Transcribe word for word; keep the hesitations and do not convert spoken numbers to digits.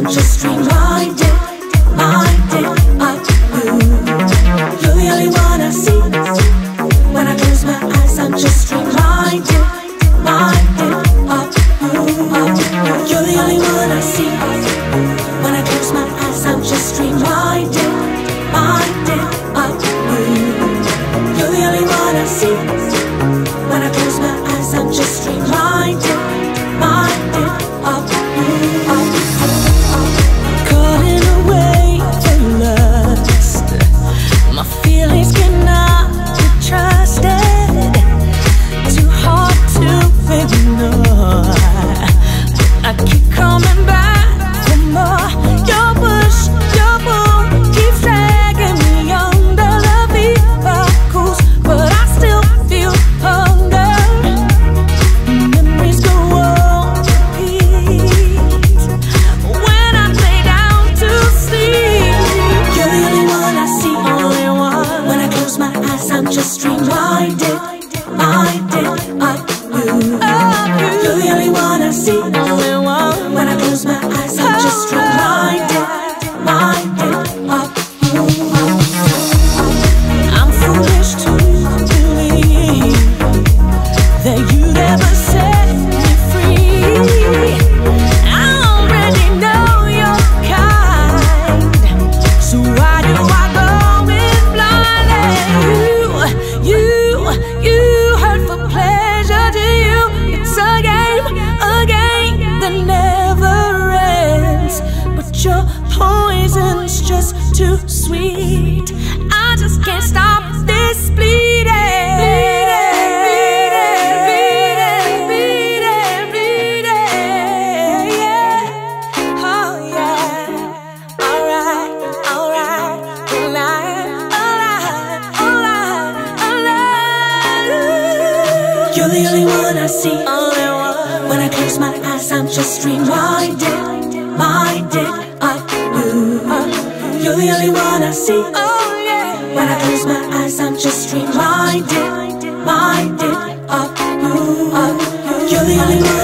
I'm just reminded, minded of you. You're the only one I see. When I close my eyes, I'm just reminded, minded of you. You're the only one I see. When I close my eyes, I'm just reminded, minded of you. You're the only one I see. When I close my eyes, I'm just reminded, minded of you. Caught in a wave of lust, my feelings cannot be trusted. Too hard to ignore. I keep coming back for more. Your push, your pull keeps dragging me under the vehicles, but I still feel hunger. Memories go on repeat when I lay down to sleep. You're the only one I see, only one. When I close my eyes, I'm just reminded, minded of you. You're the only one I see, only one. When I close my eyes, I'm just reminded, minded of you. I'm foolish to believe that you'd ever set me free. I already know your kind, so why do I go in blindly? You, you, you hurt for pleasure, do you? It's a game, a game that never ends. But your poison's just too sweet. I just can't stop this bleeding. Bleeding, bleeding, bleeding, yeah. Oh yeah. Alright, alright, alright, alright, alright, alright. You're the only one I see, only one. When I close my eyes, I'm just reminded, minded of you. You're the only one I see. Oh yeah. When I close my eyes, I'm just reminded, minded of you. You're the only one.